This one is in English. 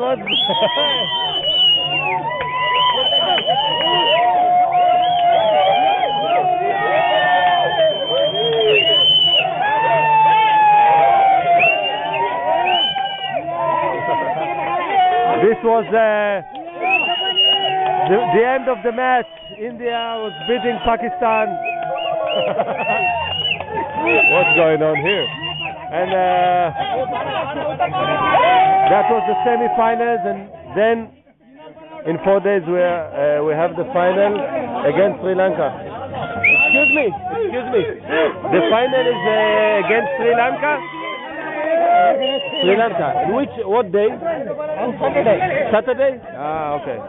was. This was the end of the match. India was beating Pakistan. What's going on here? And that was the semi-finals, and then in 4 days we have the final against Sri Lanka. Excuse me. The final is against Sri Lanka. Sri Lanka. What day? On Saturday. Saturday? Ah, okay.